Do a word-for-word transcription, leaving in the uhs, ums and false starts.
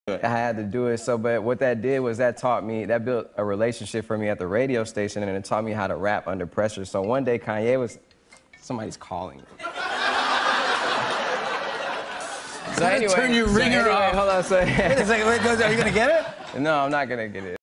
I had to do it. So, but what that did was that taught me, that built a relationship for me at the radio station, and it taught me how to rap under pressure. So one day Kanye was, somebody's calling me. So anyway, turn your so ringer anyway, off. Hold on, so Wait a second, wait, are you gonna get it? No, I'm not gonna get it.